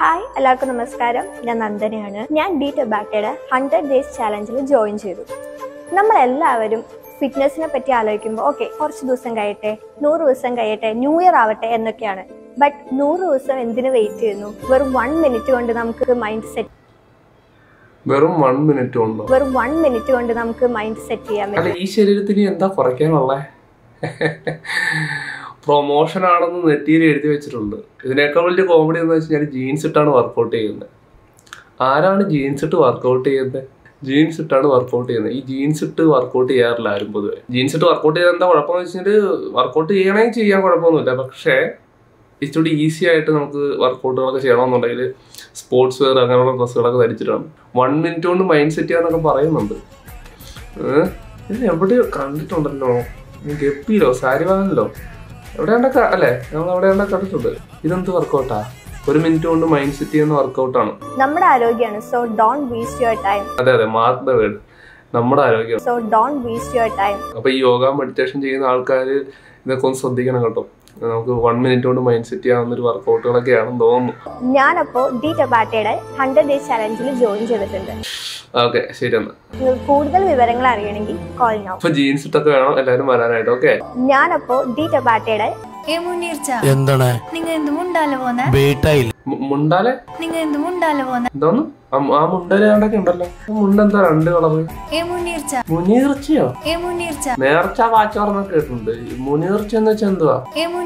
Hi എല്ലാവർക്കും നമസ്കാരം. ഞാൻ നന്ദനയാണ്. ഞാൻ JokuTenയുടെ 100 Days ചാലഞ്ചിൽ ജോയിൻ ചെയ്തു. നമ്മളെല്ലാവരും ഫിറ്റ്നസിനെ പറ്റി ആലോചിക്കുമ്പോൾ ഓക്കെ കുറച്ച് ദിവസം കഴിയട്ടെ, 100 ദിവസം കഴിയട്ടെ, ന്യൂ ഇയർ ആവട്ടെ എന്നൊക്കെയാണ്. ബട്ട് 100 ദിവസം എന്തിനു വെയിറ്റ് ചെയ്യുന്നു? വെറും 1 മിനിറ്റ് കൊണ്ട് നമുക്ക് മൈൻഡ് സെറ്റ് വെറും 1 മിനിറ്റ് കൊണ്ട് നമുക്ക് മൈൻഡ് സെറ്റ് ചെയ്യാൻ പറ്റും. ഈ ശരീരത്തിന് എന്താ കുറയ്ക്കാനുള്ളേ? പ്രൊമോഷൻ ആണെന്ന് നെറ്റിയിൽ എഴുതി വെച്ചിട്ടുണ്ട്. ഇതിനേക്കാൾ വലിയ കോമഡി എന്ന് വെച്ച് കഴിഞ്ഞാൽ ജീൻസ് ഇട്ടാണ് വർക്കൗട്ട് ചെയ്യുന്നത്. ആരാണ് ജീൻസ് ഇട്ട് വർക്കൗട്ട് ചെയ്യുന്നത്? ജീൻസ് ഇട്ടാണ് വർക്കൗട്ട് ചെയ്യുന്നത്. ഈ ജീൻസ് ഇട്ട് വർക്കൗട്ട് ചെയ്യാറില്ല ആരും പൊതുവെ. ജീൻസ് ഇട്ട് വർക്കൗട്ട് ചെയ്താൽ എന്താ കുഴപ്പമെന്ന് വെച്ചാൽ വർക്കൗട്ട് ചെയ്യണമെങ്കിൽ ചെയ്യാൻ കുഴപ്പമൊന്നുമില്ല. പക്ഷേ ഇച്ചിരി ഈസി ആയിട്ട് നമുക്ക് വർക്കൗട്ടുകളൊക്കെ ചെയ്യണമെന്നുണ്ടെങ്കിൽ സ്പോർട്സ് വെയർ അങ്ങനെയുള്ള ഡ്രസ്സുകളൊക്കെ ധരിച്ചിട്ടാണ്. 1 മിനിറ്റ് കൊണ്ട് മൈൻഡ് സെറ്റ് ചെയ്യാന്നൊക്കെ പറയുന്നുണ്ട്. ഇത് എവിടെയോ കണ്ടിട്ടുണ്ടല്ലോ, ഗപ്പിയിലോ സാരിവാങ്ങലോ എവിടെയാണ്ടൊക്കെ അല്ലേ, നമ്മൾ എവിടെയാണ്ട കണ്ടിട്ടുണ്ട്. ഇതെന്ത് വർക്കൗട്ടാ? 1 മിനിറ്റ് കൊണ്ട് മൈൻഡ് സെറ്റ് ചെയ്യുന്ന വർക്കൗട്ടാണ്. നമ്മുടെ ആരോഗ്യമാണ്. So don't waste your time. അതെ മാർക്ക് ദ വേർഡ്, നമ്മുടെ ആരോഗ്യം. So don't waste your time. അപ്പൊ ഈ യോഗ മെഡിറ്റേഷൻ ചെയ്യുന്ന ആൾക്കാർ ഇതൊക്കെ ഒന്ന് ശ്രദ്ധിക്കണം കേട്ടോ. നമുക്ക് 1 മിനിറ്റ് കൊണ്ട് മൈൻഡ് സെറ്റ് ചെയ്യാവുന്ന ഒരു വർക്കൗട്ടുകളൊക്കെയാണെന്ന് തോന്നുന്നു. ഞാനപ്പോ JokuTenയുടെ 100 Days ചാലഞ്ചിൽ ജോയിൻ ചെയ്തിട്ടുണ്ട്. ഓക്കെ, ശരി എന്നാ. കൂടുതൽ വിവരങ്ങൾ അറിയണമെങ്കിൽ കോൾ നൗ. അപ്പൊ ജീൻസ് ഇട്ടൊക്കെ വേണം എല്ലാവരും വരാനായിട്ട്. ഓക്കെ, ഞാനപ്പോ JokuTenയുടെ എന്താണ് മുണ്ടാലെ എന്തോന്ന് ആ മുണ്ടൊക്കെ ഉണ്ടല്ലോ. മുണ്ടെന്താ 2 കളറ്? മുനീർച്ചയോ? നേർച്ച വാച്ചോർന്നൊക്കെ കേട്ടിട്ടുണ്ട്. മുനീർച്ച എന്ന് വെച്ചാൽ എന്തുവാ?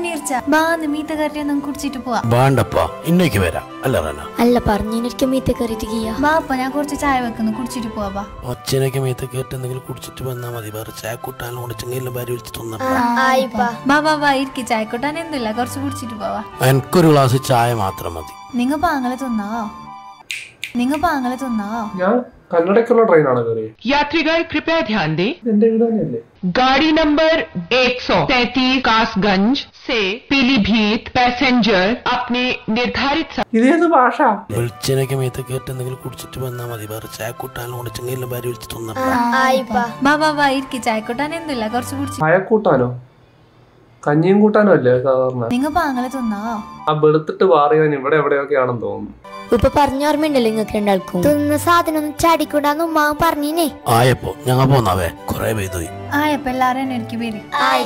ഇന്നേക്ക് വരാം. അല്ല പറഞ്ഞിട്ട് മീത്തെ കയറിയിട്ട് ഞാൻ കുറച്ച് ചായ വെക്കുന്നു, കുടിച്ചിട്ട് പോവാ. ഒച്ചനൊക്കെ മീത്തെ കയറ്റി എന്തെങ്കിലും കുടിച്ചിട്ട് വന്നാ മതി. വേറെ ചായ കൂട്ടാനും കുടിച്ചെങ്കിലും ഭാര്യ വിളിച്ചിട്ട് ഇരിക്കും. ചായ കൂട്ടാൻ എന്തില്ല, കുറച്ച് കുടിച്ചിട്ട് പോവാ. എനിക്കൊരു ഗ്ലാസ് ചായ മാത്രം മതി. നിങ്ങ പാങ്ങളെ തിന്നാവോ? ഞാൻ കന്നഡയ്ക്കുള്ള ട്രെയിനാണ് കയറിയത്. यात्रीगण कृपया ध्यान दें, എന്റെ വീട് തന്നെയല്ലേ? गाड़ी नंबर 133 कासगंज से पीलीभीत पैसेंजर अपने निर्धारित ഇതേത് ഭാഷ? വെളിച്ചനൊക്കെ മീത്തെ കയറ്റി എന്തെങ്കിലും കുടിച്ചിട്ട് വന്നാ മതി. വേറെ ചായ കൂട്ടാനും കുടിച്ചെങ്കിലും ഭാര്യ വിളിച്ചിട്ട് ഇരിക്കും. ചായ കൂട്ടാൻ എന്തില്ല, കുറച്ച് കുടിച്ചിട്ട്. ചായക്കൂട്ടാനോ കഞ്ഞിയും കൂട്ടാനോ അല്ലേ സാധാരണ? നിങ്ങ പാങ്ങളെ തിന്നാവോ? ആ വെളുത്തിട്ട് പാറിയവൻ ഇവിടെ എവിടെയൊക്കെയാണെന്ന് തോന്നുന്നു. ഇപ്പൊ പറഞ്ഞോർമ്മയുണ്ടല്ലോ നിങ്ങൾക്ക് രണ്ടാൾക്കും. തിന്ന സാധനം ചാടിക്കൂടാന്ന് ഉമ്മ പറഞ്ഞീനേ. ആയപ്പോ ഞങ്ങൾ പോന്നാവേ കൊറേ പെയ്തുപോയി. ആയപ്പോ എല്ലാരും എനിക്ക് പേര്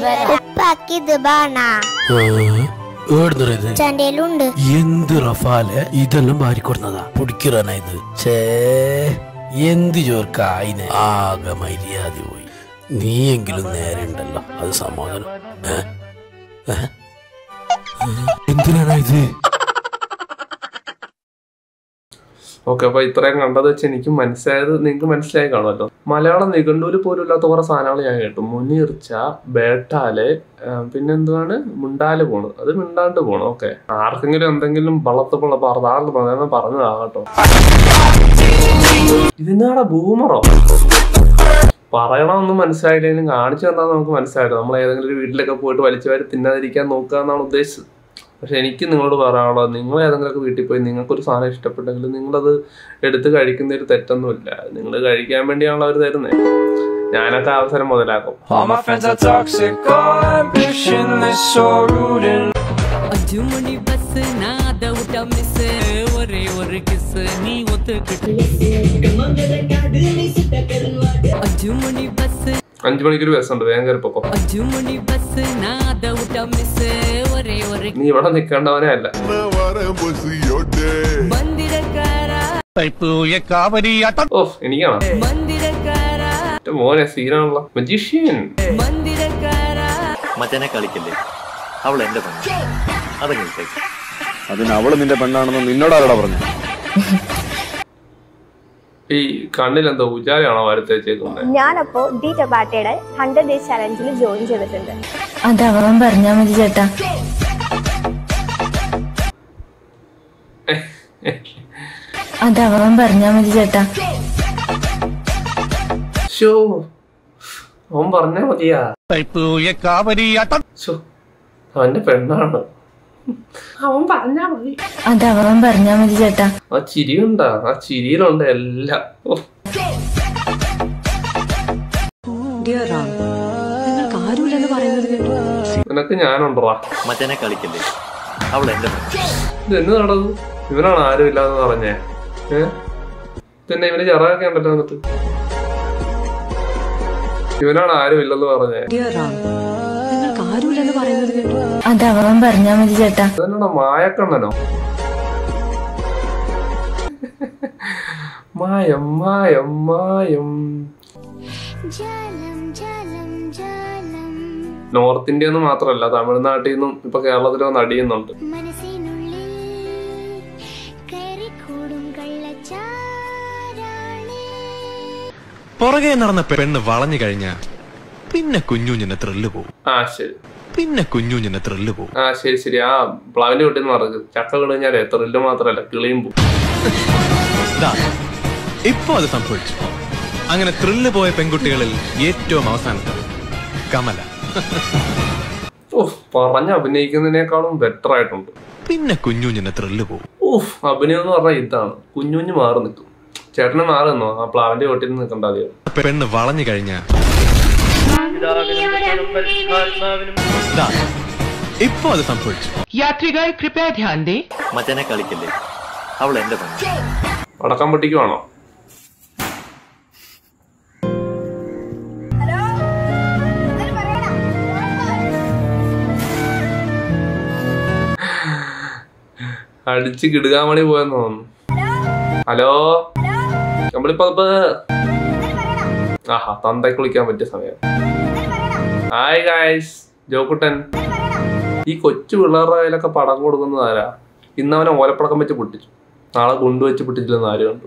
ചണ്ടയിലുണ്ട്. എന്ത് റഫാല് ഇതെല്ലാം ഭാര്യക്കൊടുന്നതാ പൊടിക്കിറാനാ ഇത്. ചേ എന്ത് ചോർക്കായിനെ ആകെ മര്യാദ പോയി. നീയെങ്കിലും നേരെ ഉണ്ടല്ലോ, അത് സമാധാനം. എന്തിനാണ് ഇത്? ഓക്കെ, അപ്പൊ ഇത്രയും കണ്ടത് വെച്ച് എനിക്ക് മനസ്സിലായത് നിങ്ങൾക്ക് മനസ്സിലായി കാണുമല്ലോ. മലയാളം നിഘണ്ടുവിൽ പോലും ഇല്ലാത്ത കുറെ സാധനങ്ങൾ ഞാൻ കേട്ടു. മുനീർച്ച, ബേട്ടാല്, പിന്നെന്തുവാണ് മുണ്ടാല് പോണ്, അത് മിണ്ടാണ്ട് പോണു. ഓക്കെ, ആർക്കെങ്കിലും എന്തെങ്കിലും വളർത്തപ്പുള്ള പറഞ്ഞതാകട്ടോ. ഇതിനാടാ ബൂമറോ? പറയണമെന്നും മനസ്സിലായില്ലെങ്കിലും കാണിച്ചു തന്നാൽ നമുക്ക് മനസ്സിലായിട്ടോ. നമ്മൾ ഏതെങ്കിലും ഒരു വീട്ടിലൊക്കെ പോയിട്ട് വലിച്ചു വാരി തിന്നാതിരിക്കാൻ നോക്കുക എന്നാണ് ഉദ്ദേശിച്ചത്. പക്ഷെ എനിക്ക് നിങ്ങളോട് പറയാനുള്ളത്, നിങ്ങൾ ഏതെങ്കിലുമൊക്കെ വീട്ടിൽ പോയി നിങ്ങൾക്കൊരു സാധനം ഇഷ്ടപ്പെട്ടെങ്കിൽ നിങ്ങളത് എടുത്ത് കഴിക്കുന്നതിൽ തെറ്റൊന്നുമില്ല. നിങ്ങൾ കഴിക്കാൻ വേണ്ടിയാണല്ലോ അവർ തരുന്നത്. ഞാനൊക്കെ അവസരം മുതലാക്കും. അഞ്ചു മണിക്കൊരു ബസ്സുണ്ട്, വേഗം കയറിപ്പോക്കോ. നീ ഇവിടെ നിൽക്കേണ്ടവനെ അല്ല. ഓഹ്, എനിക്കാണോ മോനെ സീനാണല്ലോ. മജീഷ്യൻ മറ്റനെ കളിക്കല്ലേ, അവൾ എന്റെ പെണ്ണ്. അതെങ്ങനെ അതിന് അവള് നിന്റെ പെണ്ണാണെന്ന് നിന്നോടാരോടാ പറഞ്ഞു? ഈ കണ്ണിലെന്തോ ഉജാലയാണോ വരത്തേച്ചേക്കുന്നത്? ഞാനപ്പോ JokuTenയുടെ 100 Days ചാലഞ്ചിൽ ജോയിൻ ചെയ്തിട്ടുണ്ട്. അതവൻ പറഞ്ഞാ മതി ചേട്ടാ. അവൻ പറഞ്ഞാ മതിയാ. അവന്റെ പെണ്ണാണ്, അവൻ പറഞ്ഞാ മതി. അതവൻ പറഞ്ഞാ മതി ചേട്ടാ. ആ ചിരിയുണ്ടാ, ആ ചിരിയിലുണ്ട് എല്ലാം. നിനക്ക് ഞാനുണ്ടോ? മറ്റനെ കളിക്കല്ലേ, അവൾ എന്റെ പെണ്ണ്. ഇത് എന്ന് നടന്നു? ഇവനാണ് ആരും ഇല്ലാന്ന് പറഞ്ഞേ? പിന്നെ ഇവന് ചെറുതൊക്കെ ഉണ്ടല്ലോ. എന്നിട്ട് ഇവനാണ് ആരും ഇല്ലെന്ന് പറഞ്ഞേ? അതവൻ പറഞ്ഞാ മതി ചേട്ടാ. അതെന്നാ മായക്കണ്ണനോ? മായം മായം മായം. നോർത്ത് ഇന്ത്യ എന്ന് മാത്രമല്ല, തമിഴ്നാട്ടിൽ നിന്നും ഇപ്പൊ കേരളത്തിൽ വന്ന് അടിയുന്നുണ്ട്. പുറകെ നടന്ന പെണ്ണ് വളഞ്ഞു കഴിഞ്ഞാ പിന്നെ കുഞ്ഞുഞ്ഞിന്റെ ത്രില്ല് പോകും. ശരി. പിന്നെ കുഞ്ഞുഞ്ഞിന്റെ ത്രില്ല് പോകും. ശരി ശരി. ആ പ്ലാവിന്റെ കുട്ടിന്ന് പറഞ്ഞു ചക്ക കിളിഞ്ഞാലേ ത്രില്ല് മാത്രല്ല കിളിയും പോകും. ഇപ്പൊ അത് സംഭവിച്ചു. അങ്ങനെ ത്രില്ല് പോയ പെൺകുട്ടികളിൽ ഏറ്റവും അവസാനത്തെ കമല. പറഞ്ഞ അഭിനയിക്കുന്നതിനേക്കാളും ബെറ്റർ ആയിട്ടുണ്ട്. പിന്നെ കുഞ്ഞുഞ്ഞിന്റെ ത്രില്ല് പോകും. അഭിനയം എന്ന് പറഞ്ഞാൽ ഇതാണ്. കുഞ്ഞുഞ്ഞ് മാറി നിൽക്കും. ചേട്ടന് മാറി നിന്നോ? ആ പ്ലാവിന്റെ ചോട്ടിൽ നിൽക്കണ്ട. പെണ്ണ് വളഞ്ഞു കഴിഞ്ഞാ ഇപ്പൊ അത് സംഭവിച്ചു. यात्रीगण कृपया ध्यान दें. മച്ചനെ കളിക്കല്ലേ, അവൾ എന്റെ പെണ്ണ്. അടക്കം പൊട്ടിക്കുവാണോ? അടിച്ച് കിടുകാമണി പോയെന്ന് തോന്നുന്നു. ഹലോ നമ്മളിപ്പോ തന്തയ്ക്ക് വിളിക്കാൻ പറ്റിയ സമയം. Hi guys, Jokuttan. ഈ കൊച്ചു പിള്ളേരുടെ കയ്യിലൊക്കെ പടക്കം കൊടുക്കുന്നത് ആരാ? ഇന്നവനെ ഓലപ്പടക്കം വെച്ച് പൊട്ടിച്ചു, നാളെ കൊണ്ടുവച്ച് പൊട്ടിച്ചില്ലെന്ന് ആര് കണ്ടു?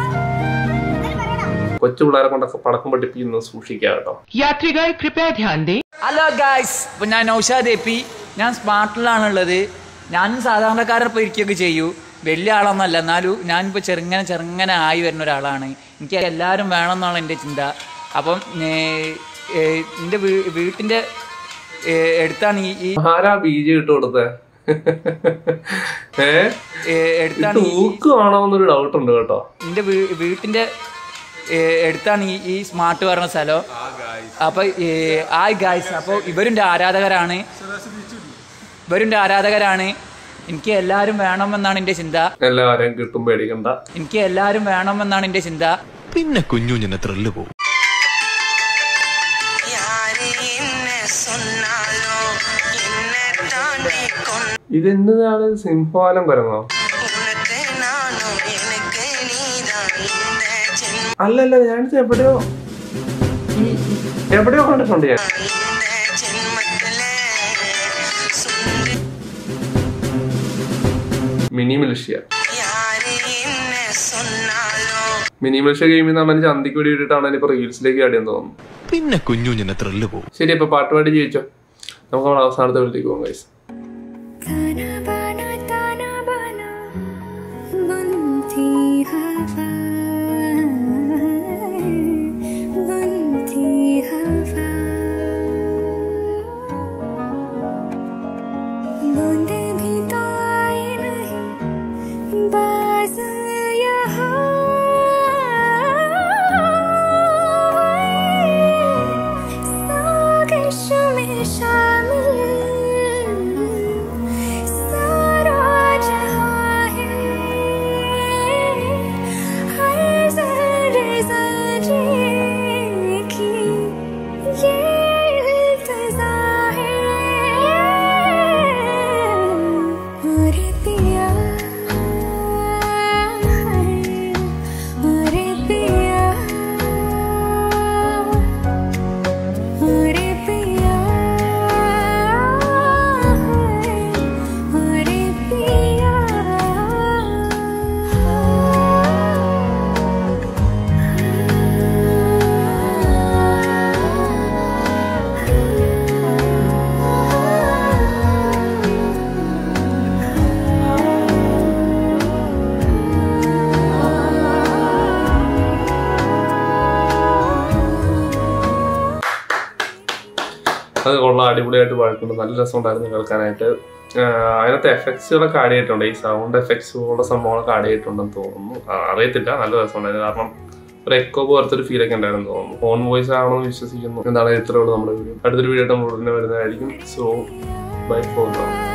കൊച്ചു പിള്ളേരെ കൊണ്ടൊക്കെ പടക്കം പൊട്ടിപ്പിക്കുന്നത് സൂക്ഷിക്കാം കേട്ടോ. यात्रीगण कृपया ध्यान दें. ഹലോ ഗായ്സ്, ഇപ്പൊ ഞാൻ നൗഷാദ് എപ്പി. ഞാൻ സ്മാർട്ടിലാണുള്ളത്. ഞാനും സാധാരണക്കാരൊപ്പം ഇരിക്കുകയൊക്കെ ചെയ്യൂ. വലിയ ആളൊന്നല്ല, എന്നാലും ഞാനിപ്പോൾ ചെറുങ്ങനെ ആയി വരുന്ന ഒരാളാണ്. എനിക്ക് എല്ലാവരും വേണമെന്നാണ് എൻ്റെ ചിന്ത. അപ്പം എൻ്റെ വീട്ടിൻ്റെ അടുത്താണ് ഈ ആരാ ബീജം ഇട്ട് കൊടുത്തേ? ൂക്കാണോന്നൊരു ഡൗട്ട് ഉണ്ട് കേട്ടോ. എൻ്റെ വീട്ടിൻ്റെ അടുത്താണ് ഈ സ്മാർട്ട് പറഞ്ഞ സ്ഥലം. അപ്പോൾ ഹായ് ഗായ്സ്, അപ്പോൾ ഇവരുടെ ആരാധകരാണ്. എനിക്ക് എല്ലാവരും വേണമെന്നാണ് എൻ്റെ ചിന്ത. എല്ലാവരെയും കിട്ടും, പേടിക്കണ്ട. എനിക്ക് എല്ലാവരും വേണമെന്നാണ് എൻ്റെ ചിന്ത. പിന്നെ കുഞ്ഞുഞ്ഞിന്റെ ത്രില്ല് പോകും. ഇതെന്താണ്? സിംഹവാലം കുരങ്ങോ? അല്ലല്ല, ഞാനിത് എവിടെയോ കണ്ടിട്ടുണ്ട് ഞാൻ. മിനി മിലിഷ്യ ഗെയിമിൽ നിന്നാണ് ചന്തിക്ക് വേണ്ടി ഇട്ടിട്ടാണ് ഇപ്പൊ റീൽസിലേക്ക് ആടിയെന്ന് തോന്നുന്നു. പിന്നെ കുഞ്ഞുഞ്ഞിന്റെ ത്രില്ല് പോകും. ശരി, അപ്പൊ പാട്ട് പാടി ജയിച്ചോ. നമുക്ക് നമ്മുടെ അവസാനത്തെ വീട്ടിലേക്ക് പോകാം ഗൈസ്. അത് കൊള്ളാം, അടിപൊളിയായിട്ട് പാടിയിട്ടുണ്ട്. നല്ല രസമുണ്ടായിരുന്നു കേൾക്കാനായിട്ട്. അതിനകത്ത് എഫക്ട്സുകളൊക്കെ ആഡ് ചെയ്തിട്ടുണ്ട്. ഈ സൗണ്ട് എഫക്ട്സ് പോലുള്ള സംഭവങ്ങളൊക്കെ ആഡ് ചെയ്തിട്ടുണ്ടെന്ന് തോന്നുന്നു. അറിയത്തില്ല, നല്ല രസമുണ്ടായിരുന്നു. കാരണം ഒരു എക്കോ പോലത്തെ ഒരു ഫീലൊക്കെ ഉണ്ടായിരുന്നു തോന്നുന്നു. ഫോൺ വോയിസ് ആണെന്ന് വിശ്വസിക്കുന്നു. എന്താണ് ഇത്രയുള്ളൂ നമ്മുടെ വീഡിയോ. അടുത്തൊരു വീഡിയോ നമ്മൾ ഉടനെ വരുന്നതായിരിക്കും. So bye for now.